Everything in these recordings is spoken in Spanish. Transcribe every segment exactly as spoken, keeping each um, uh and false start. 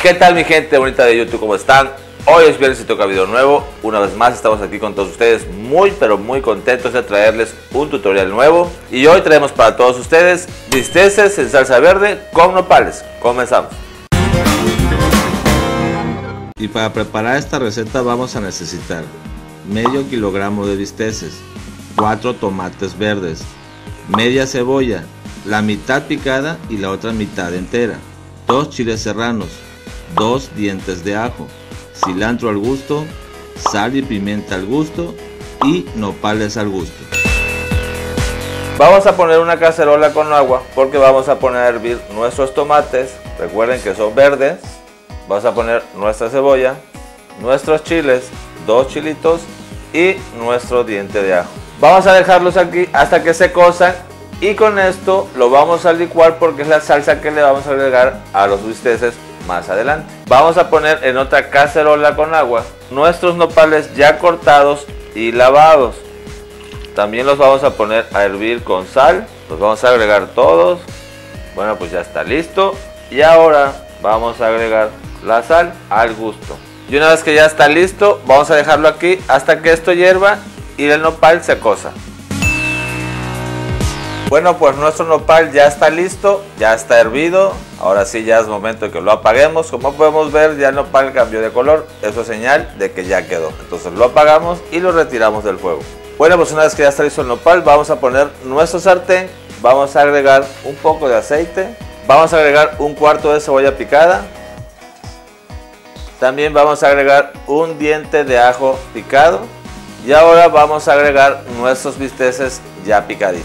¿Qué tal mi gente bonita de YouTube? ¿Cómo están? Hoy es viernes y toca video nuevo. Una vez más estamos aquí con todos ustedes, muy pero muy contentos de traerles un tutorial nuevo. Y hoy traemos para todos ustedes bisteces en salsa verde con nopales. Comenzamos. Y para preparar esta receta vamos a necesitar medio kilogramo de bisteces, cuatro tomates verdes, media cebolla, la mitad picada y la otra mitad entera, dos chiles serranos, dos dientes de ajo, cilantro al gusto, sal y pimienta al gusto y nopales al gusto. Vamos a poner una cacerola con agua porque vamos a poner a hervir nuestros tomates. Recuerden que son verdes. Vamos a poner nuestra cebolla, nuestros chiles, dos chilitos y nuestro diente de ajo. Vamos a dejarlos aquí hasta que se cosan y con esto lo vamos a licuar porque es la salsa que le vamos a agregar a los bisteces más adelante. Vamos a poner en otra cacerola con agua nuestros nopales ya cortados y lavados. También los vamos a poner a hervir con sal. Los vamos a agregar todos. Bueno, pues ya está listo. Y ahora vamos a agregar la sal al gusto. Y una vez que ya está listo, vamos a dejarlo aquí hasta que esto hierva y el nopal se cosa. Bueno, pues nuestro nopal ya está listo, ya está hervido. Ahora sí ya es momento de que lo apaguemos. Como podemos ver, ya el nopal cambió de color. Eso es señal de que ya quedó. Entonces lo apagamos y lo retiramos del fuego. Bueno, pues una vez que ya está listo el nopal, vamos a poner nuestro sartén. Vamos a agregar un poco de aceite. Vamos a agregar un cuarto de cebolla picada. También vamos a agregar un diente de ajo picado. Y ahora vamos a agregar nuestros bisteces ya picaditos.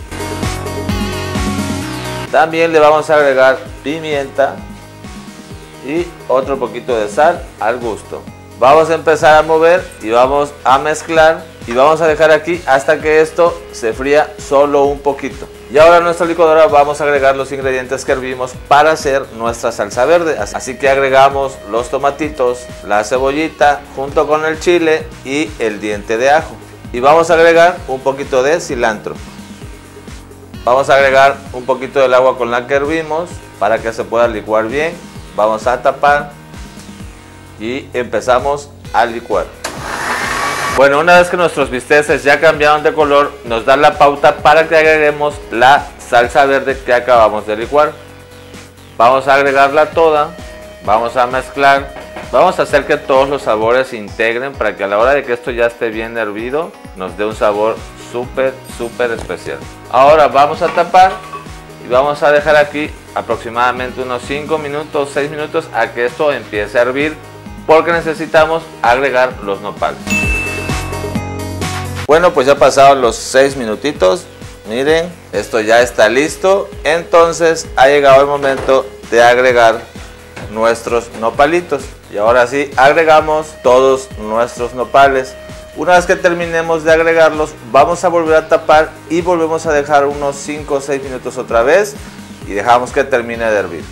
También le vamos a agregar pimienta y otro poquito de sal al gusto. Vamos a empezar a mover y vamos a mezclar y vamos a dejar aquí hasta que esto se fría solo un poquito. Y ahora en nuestra licuadora vamos a agregar los ingredientes que hervimos para hacer nuestra salsa verde. Así que agregamos los tomatitos, la cebollita junto con el chile y el diente de ajo. Y vamos a agregar un poquito de cilantro. Vamos a agregar un poquito del agua con la que hervimos para que se pueda licuar bien. Vamos a tapar y empezamos a licuar. Bueno, una vez que nuestros bisteces ya cambiaron de color, nos da la pauta para que agreguemos la salsa verde que acabamos de licuar. Vamos a agregarla toda, vamos a mezclar, vamos a hacer que todos los sabores se integren para que a la hora de que esto ya esté bien hervido, nos dé un sabor súper, súper especial. Ahora vamos a tapar y vamos a dejar aquí aproximadamente unos cinco minutos, seis minutos a que esto empiece a hervir porque necesitamos agregar los nopales. Bueno, pues ya pasaron los seis minutitos. Miren, esto ya está listo. Entonces ha llegado el momento de agregar nuestros nopalitos. Y ahora sí, agregamos todos nuestros nopales. Una vez que terminemos de agregarlos, vamos a volver a tapar y volvemos a dejar unos cinco o seis minutos otra vez y dejamos que termine de hervir.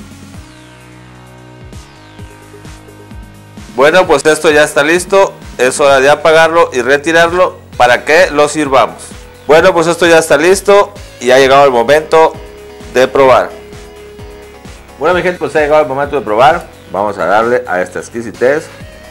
Bueno, pues esto ya está listo. Es hora de apagarlo y retirarlo para que lo sirvamos. Bueno, pues esto ya está listo y ha llegado el momento de probar. Bueno, mi gente, pues ha llegado el momento de probar. Vamos a darle a esta exquisitez.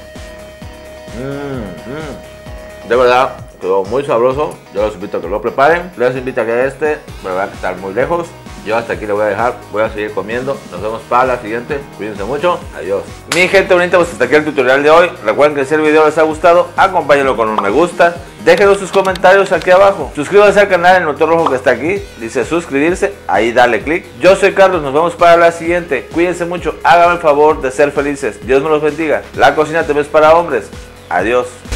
Mmm, mmm. De verdad, quedó muy sabroso. Yo les invito a que lo preparen. Les invito a que este, me va a estar muy lejos. Yo hasta aquí lo voy a dejar, voy a seguir comiendo. Nos vemos para la siguiente. Cuídense mucho, adiós. Mi gente bonita, pues hasta aquí el tutorial de hoy. Recuerden que si el video les ha gustado, acompáñenlo con un me gusta. Déjenos sus comentarios aquí abajo. Suscríbanse al canal, el botón rojo que está aquí dice suscribirse, ahí dale click. Yo soy Carlos, nos vemos para la siguiente. Cuídense mucho, háganme el favor de ser felices. Dios me los bendiga. La cocina también es para hombres. Adiós.